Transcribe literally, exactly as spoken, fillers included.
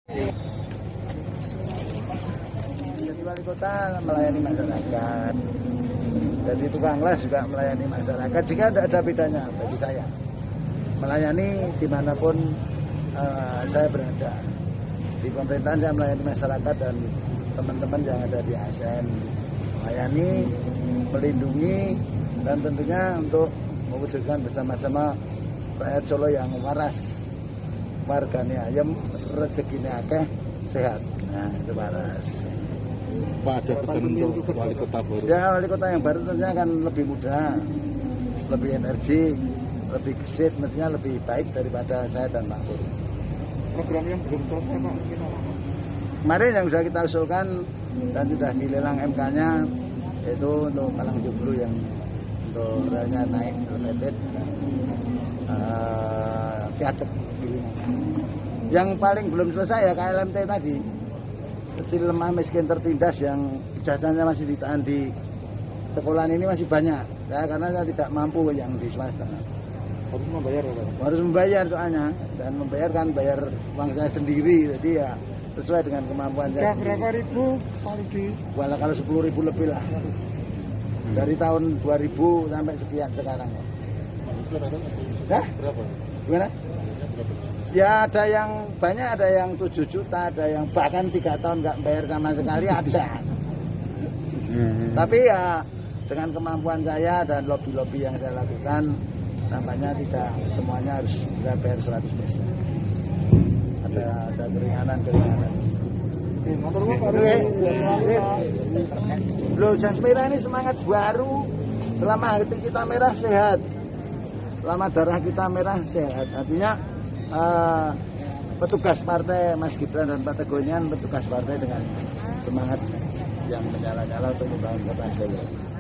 Jadi wali kota melayani masyarakat, jadi tukang las juga melayani masyarakat. Jika tidak ada bedanya bagi saya, melayani dimanapun uh, saya berada. Di pemerintahan saya melayani masyarakat dan teman-teman yang ada di A S N, melayani, melindungi, dan tentunya untuk mewujudkan bersama-sama rakyat Solo yang waras, warganya ayam, rezekinya akeh, sehat. Nah, itu waras. Pak, ada pesan untuk wali kota baru? Ya, wali kota yang baru tentunya akan lebih muda, lebih energi, lebih gesit, tentunya lebih baik daripada saya dan Pak Pur. Program yang belum selesai Pak, kemarin yang sudah kita usulkan dan sudah dilelang M K-nya, yaitu untuk Malang Jomblo yang untuk relnya naik elevated, uh, piatek. Yang paling belum selesai ya K L M T tadi, kecil lemah miskin tertindas yang ijazahnya masih ditahan di sekolahan ini masih banyak. Ya, karena saya tidak mampu yang di swasta. Harus membayar ya Pak? Harus membayar soalnya, dan membayar kan bayar uang saya sendiri, jadi ya sesuai dengan kemampuan saya. Berapa ribu Pak Rudi? Walau kalau sepuluh ribu lebih lah. Dari tahun dua ribu sampai sekian sekarang. Hah? Berapa? Gimana? Ya ada yang banyak, ada yang tujuh juta, ada yang bahkan tiga tahun nggak bayar sama sekali ada. Hmm. Tapi ya dengan kemampuan saya dan lobby-lobby yang saya lakukan, nampaknya tidak semuanya harus bisa bayar seratus persen. Ada ada keringanan-keringanan. Loh, Jas Merah ini semangat baru. Selama hati kita merah sehat, selama darah kita merah sehat. Artinya uh, petugas partai Mas Gibran dan Pak Tegonian, petugas partai dengan semangat yang menyala-nyala untuk membangun kota Solo.